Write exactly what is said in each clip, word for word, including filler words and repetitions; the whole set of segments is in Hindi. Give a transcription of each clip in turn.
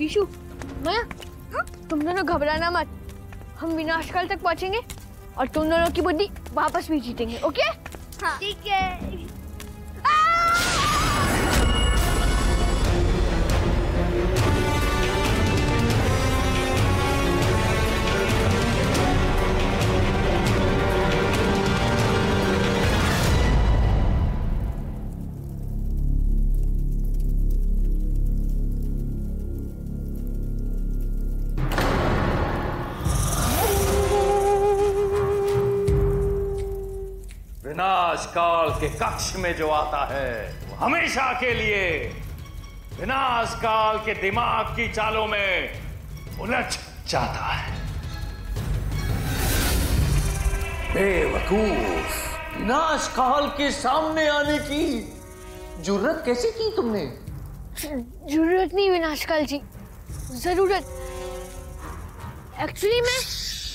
विशु, माया, तुम दोनों घबराना मत। हम विनाशकाल तक पहुंचेंगे और तुम दोनों की बुद्धि वापस भी जीतेंगे। ओके? हाँ। ठीक है। विनाशकाल के कक्ष में जो आता है वो हमेशा के लिए विनाशकाल के दिमाग की चालों में उलझ जाता है। बेवकूफ, विनाशकाल के सामने आने की जुर्रत कैसे की तुमने? जरूरत नहीं विनाशकाल जी, जरूरत। एक्चुअली मैं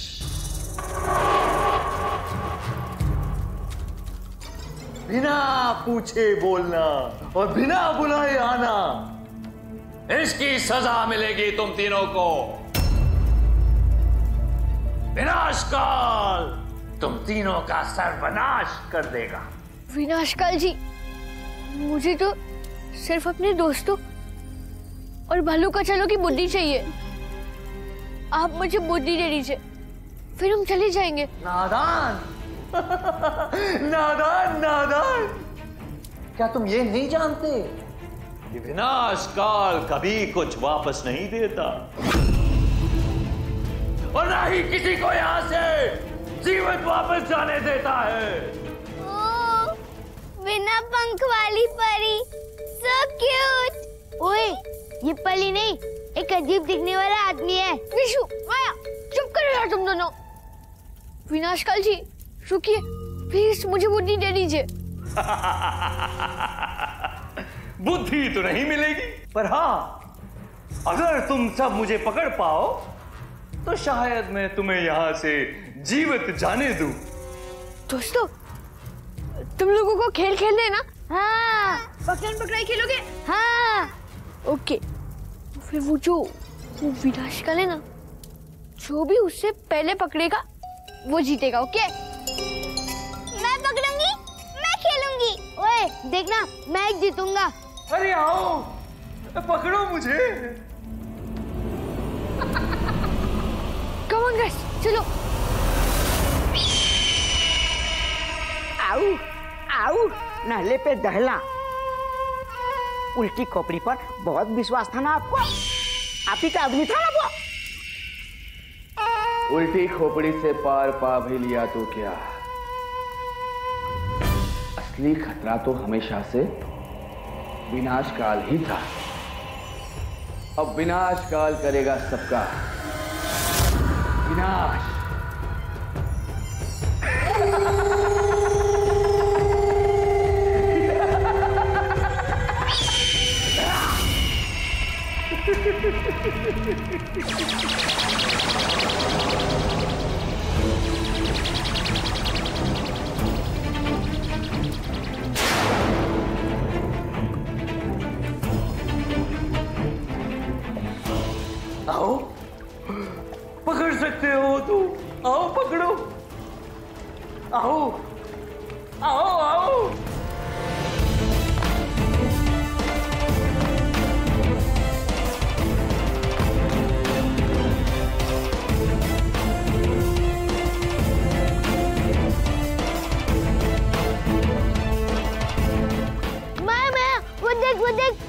बिना पूछे बोलना और बिना बुलाए आना, इसकी सजा मिलेगी तुम तीनों को। विनाशकाल तुम तीनों का सर्वनाश कर देगा। विनाशकाल जी, मुझे तो सिर्फ अपने दोस्तों और भालू का चलो की बुद्धि चाहिए। आप मुझे बुद्धि दे दीजिए, फिर हम चले जाएंगे। नादान नादान नादान, क्या तुम ये नहीं जानते कि विनाशकाल कभी कुछ वापस नहीं देता और ना ही किसी को यहां से जीवित वापस जाने देता है। ओ, बिना पंख वाली परी, so cute। ओए, ये परी नहीं, एक अजीब दिखने वाला आदमी है। विशु, माया, चुप करो यार तुम दोनों। विनाशकाल जी रुकिए, प्लीज मुझे बुद्धि दे दीजिए। बुद्धि तो नहीं मिलेगी, पर हाँ, अगर तुम सब मुझे पकड़ पाओ तो शायद मैं तुम्हें यहां से जीवित जाने दूं। दोस्तों, तुम लोगों को खेल खेलना है ना? हाँ। पकड़न पकड़ाई खेलोगे? हाँ। ओके, फिर वो जो वो विनाशकाल है ना, जो भी उससे पहले पकड़ेगा वो जीतेगा। ओके? मैं पकड़ूंगी, मैं खेलूंगी। ओए, देखना, मैं जीतूंगा। अरे आओ, पकड़ो मुझे। कम ऑन गाइस, चलो। आओ, आओ, नहले पे दहला। उल्टी खोपड़ी पर बहुत विश्वास था ना आपको? आप ही का आदमी था ना वो? उल्टी खोपड़ी से पार पा भी लिया तो क्या, असली खतरा तो हमेशा से विनाशकाल ही था। अब विनाशकाल करेगा सबका विनाश। आओ, पकड़ सकते हो तो आओ, पकड़ो। आओ आओ आओ। मैं मैं वो देख वो देख।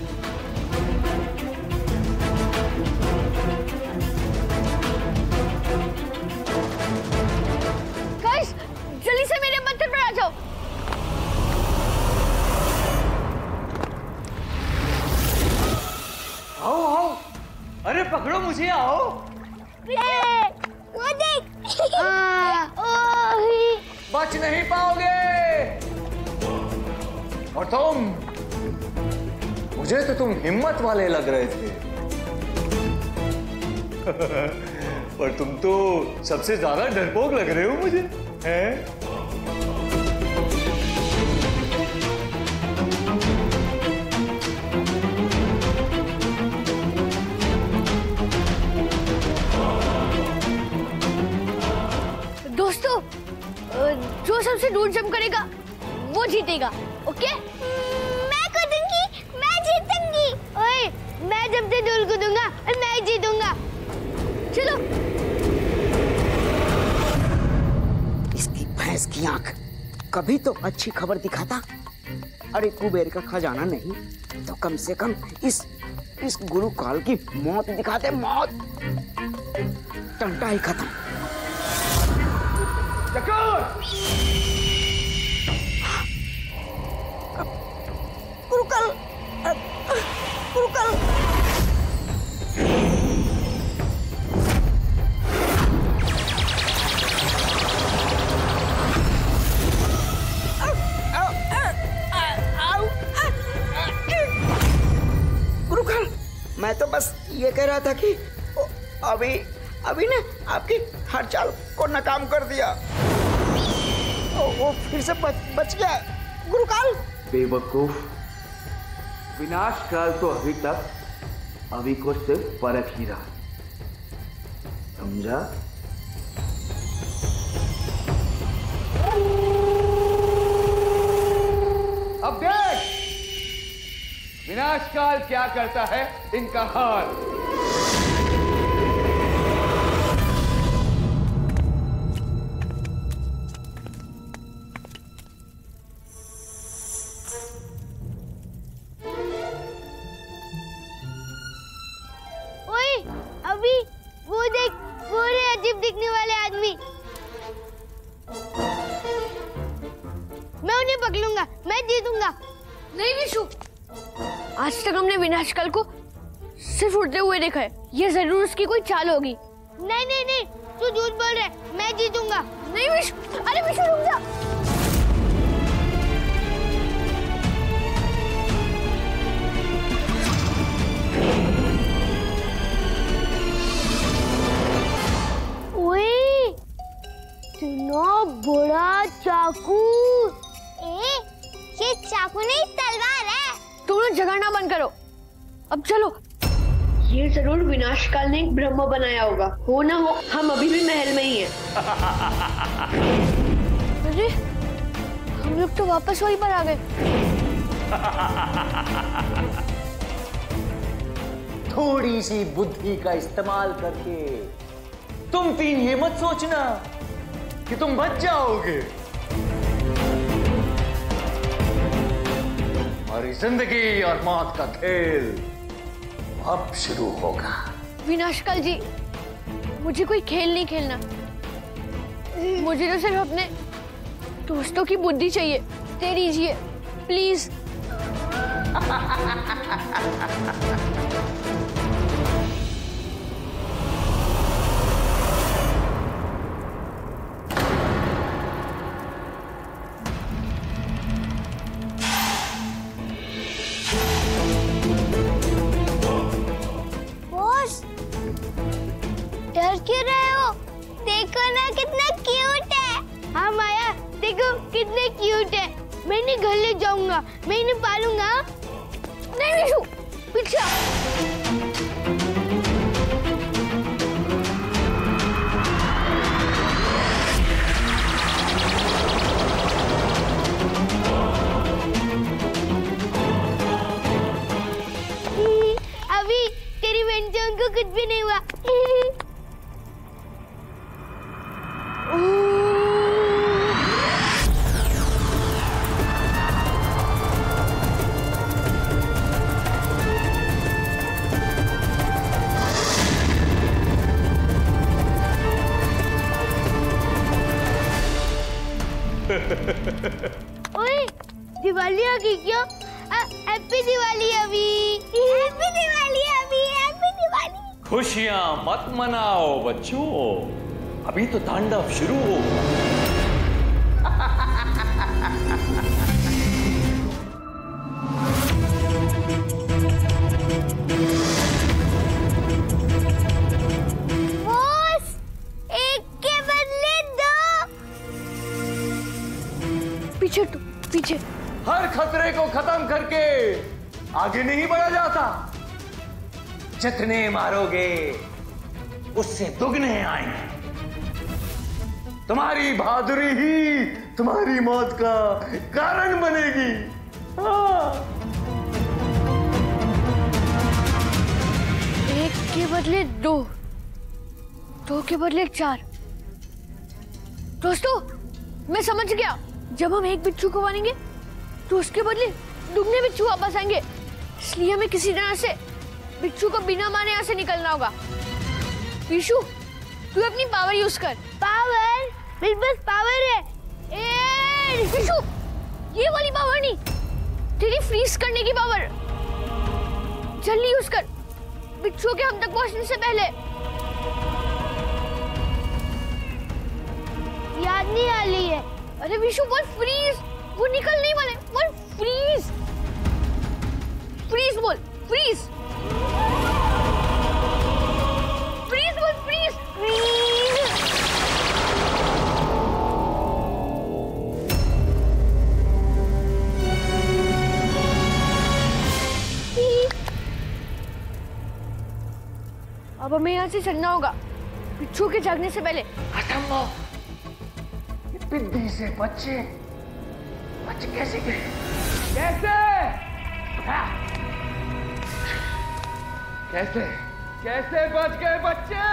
गाइस, जल्दी से मेरे पत्थर पर आ जाओ। आओ आओ, अरे पकड़ो मुझे, आओ। वो देख। हाँ। ओही। बच नहीं पाओगे। और तुम, मुझे तो तुम हिम्मत वाले लग रहे थे। पर तुम तो सबसे ज्यादा डरपोक लग रहे हो मुझे, हैं? जरूर जम करेगा वो जीतेगा। ओके? मैं कूदूंगी, मैं जीतूंगी। ओए, मैं जब से डोल कूदूंगा और मैं जीतूंगा। चलो। इसकी भैंस की आंख कभी तो अच्छी खबर दिखाता। अरे कुबेर का खजाना नहीं तो कम से कम इस इस गुरु काल की मौत दिखाते। मौत टंटा ही खत्म। गुरुकाल, गुरुकाल। गुरुकाल, मैं तो बस ये कह रहा था कि अभी अभी ने आपकी हर चाल को नाकाम कर दिया। ओ, वो फिर से बच, बच गया। गुरुकाल बेवकूफ, विनाश काल तो अभी तक अभी को सिर्फ परख ही रहा, समझा? अब देख विनाश काल क्या करता है इनका हाल। ओए, अभी वो देख, वो रे अजीब दिखने वाले आदमी। मैं उन्हें पकड़ूंगा, मैं जीतूंगा। नहीं विशु, आज तक हमने विनाशकाल को सिर्फ उड़ते हुए देखा है। ये जरूर उसकी कोई चाल होगी। नहीं नहीं नहीं, तू झूठ बोल रहा है, मैं जीतूंगा। नहीं विशु, अरे विशु रुक जा। ओए, इतना बड़ा चाकू। ए, ये चाकू नहीं तलवार है। तुम लोग झगड़ना बंद करो। अब चलो। ये जरूर विनाशकाल ने एक ब्रह्म बनाया होगा। हो ना हो, हम अभी भी महल में ही हैं। अरे, हम लोग तो वापस वहीं पर आ गए। थोड़ी सी बुद्धि का इस्तेमाल करके तुम तीन ये मत सोचना कि तुम बच जाओगे। हमारी जिंदगी और मौत का खेल अब शुरू होगा। विनाशकाल जी, मुझे कोई खेल नहीं खेलना। मुझे तो सिर्फ अपने दोस्तों की बुद्धि चाहिए। दे दीजिए प्लीज। डर क्यों रहे हो? देखो ना कितना क्यूट है। हाँ माया, देखो कितने क्यूट है। मैं इन्हें घर ले जाऊंगा, मैं इन्हें पालूंगा। नहीं विशु, पीछे आ। अभी तेरी बेंचों को कुछ भी नहीं हुआ। ओए, दिवाली आ गई क्या? हैप्पी दिवाली अभी। हैप्पी दिवाली अभी, हैप्पी दिवाली। खुशियां मत मनाओ बच्चों, अभी तो तांडव शुरू होगा। बॉस, एक के बदले दो। पीछे तो पीछे। हर खतरे को खत्म करके आगे नहीं बढ़ा जाता। जितने मारोगे उससे दुगने आएंगे। तुम्हारी बहादुरी ही तुम्हारी मौत का कारण बनेगी। हाँ। एक के बदले दो, दो के बदले चार। दोस्तों, मैं समझ गया। जब हम एक बिच्छू को मारेंगे तो उसके बदले दुगने बिच्छू वापस आएंगे। इसलिए हमें किसी तरह से बिच्छू को बिना मारे यहाँ से निकलना होगा। विशु, तू अपनी पावर यूज कर। पावर? मेरे पास पावर है। ए, विशु, ये वाली पावर नहीं, तेरी फ्रीज करने की पावर। जल्दी यूज कर, बिच्छू के हम तक पहुंचने से पहले। याद नहीं आ रही है। अरे विशु, बोल फ्रीज। वो निकल नहीं वाले। बोल फ्रीज, फ्रीज बोल, फ्रीज, फ्रीज बोल, फ्रीज, फ्रीज। अब हमें यहाँ से चलना होगा बिच्छू के जागने से पहले। असंभव, बिद्दी से बच्चे बच कैसे गए? कैसे? हाँ। कैसे कैसे बच गए बच्चे?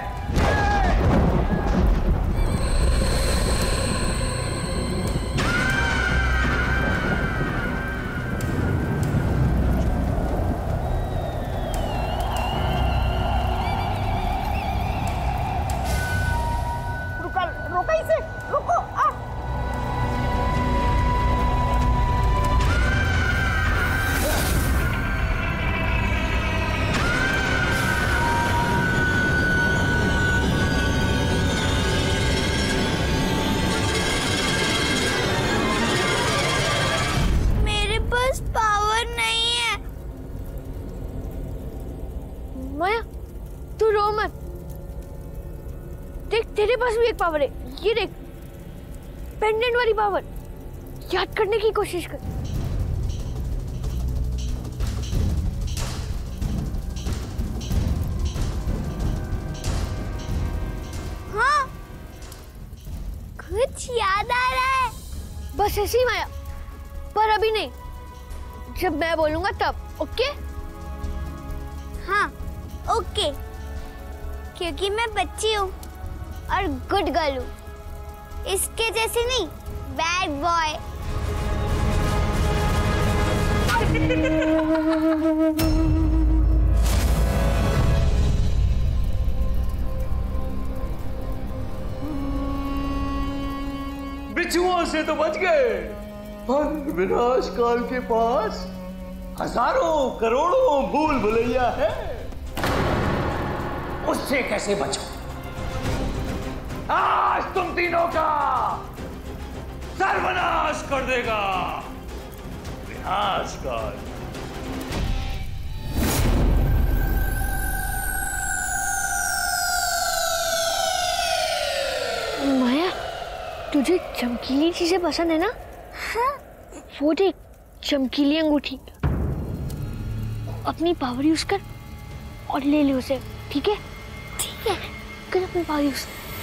रुका, रोका इसे, रुको। आ। मेरे पास पावर नहीं है। माया, तू रो मत। देख, तेरे पास भी एक पावर है। ये देख, पेंडेंट वाली पावर। याद करने की कोशिश कर। हाँ, कुछ याद आ रहा है। बस ऐसे ही माया, पर अभी नहीं। जब मैं बोलूंगा तब। ओके? हाँ, ओके। क्योंकि मैं बच्ची हूँ और गुड गर्ल हूँ। इसके जैसे नहीं, बैड बॉय। बिच्छुओं से तो बच गए, पर विनाश काल के पास हजारों करोड़ों भूल भुलैया है। उससे कैसे बचो? आज तुम तीनों का सर्वनाश कर देगा विनाश काल। माया, तुझे चमकीली चीजें पसंद है ना? हाँ? वो देख, चमकीली अंगूठी। अपनी पावर यूज कर और ले ले उसे। ठीक है? ठीक है। कर अपनी पावर यूज।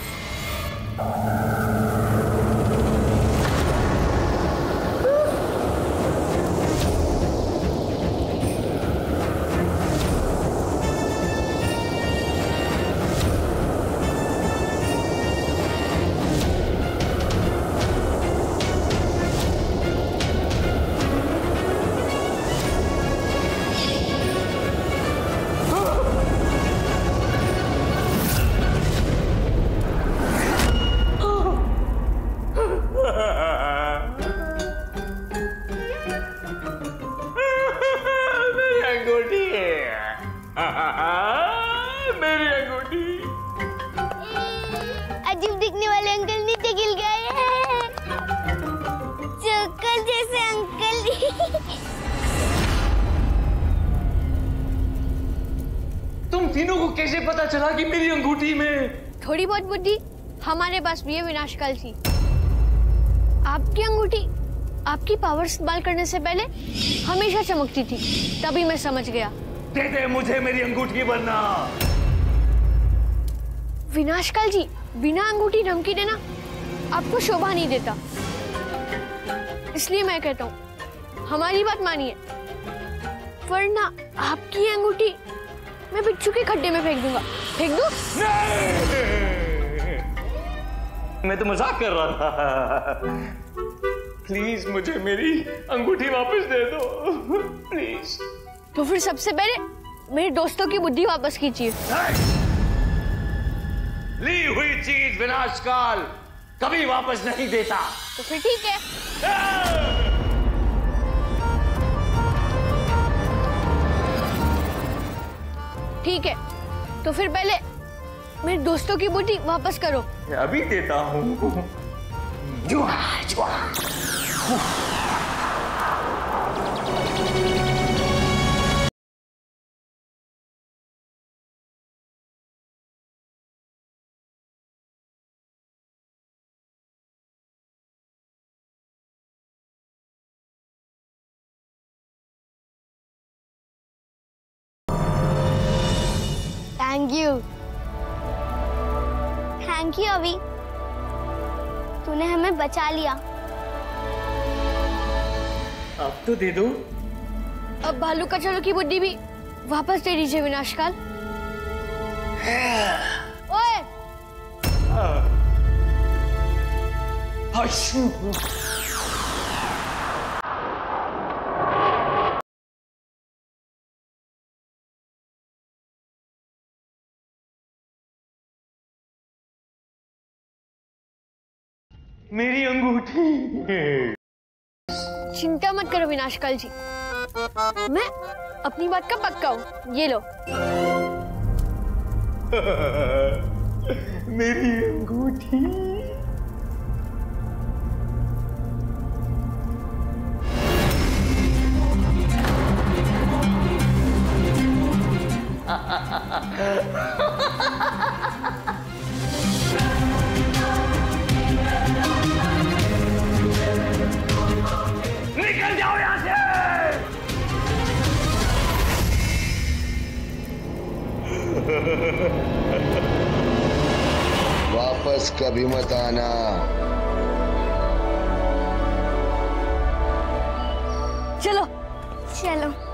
मेरी अंगूठी। अजीब दिखने वाले अंकल नीचे गिर गए हैं। जोकर जैसे अंकल। तुम तीनों को कैसे पता चला कि मेरी अंगूठी में? थोड़ी बहुत बुद्धि हमारे पास भी है विनाशकाल की। आपकी अंगूठी आपकी पावर इस्तेमाल करने से पहले हमेशा चमकती थी, तभी मैं समझ गया। दे दे मुझे मेरी अंगूठी, वरना। विनाशकाल जी, बिना अंगूठी धमकी देना आपको शोभा नहीं देता। इसलिए मैं कहता हूँ हमारी बात मानिए, वरना आपकी अंगूठी मैं बिच्छू के खड्डे में फेंक दूंगा। फेंक दूं? नहीं! मैं तो मजाक कर रहा था। प्लीज मुझे मेरी अंगूठी वापस दे दो, प्लीज। तो फिर सबसे पहले मेरे दोस्तों की बुद्धि वापस कीजिए। ली हुई चीज विनाशकाल कभी वापस नहीं देता। तो फिर ठीक है। ठीक है, तो फिर पहले मेरे दोस्तों की बुद्धि वापस करो। अभी देता हूँ। जुआ, जुआ। थैंक यू थैंक यू अभी, तूने हमें बचा लिया। अब तो दे दो। अब भालू का चलो की बुद्धि भी वापस दे दीजिए विनाशकाल। ओए! मेरी अंगूठी। चिंता मत करो विनाशकाल जी, मैं अपनी बात का पक्का हूँ। ये लो। मेरी अंगूठी। निकल जाओ यहां से। वापस कभी मत आना। चलो चलो।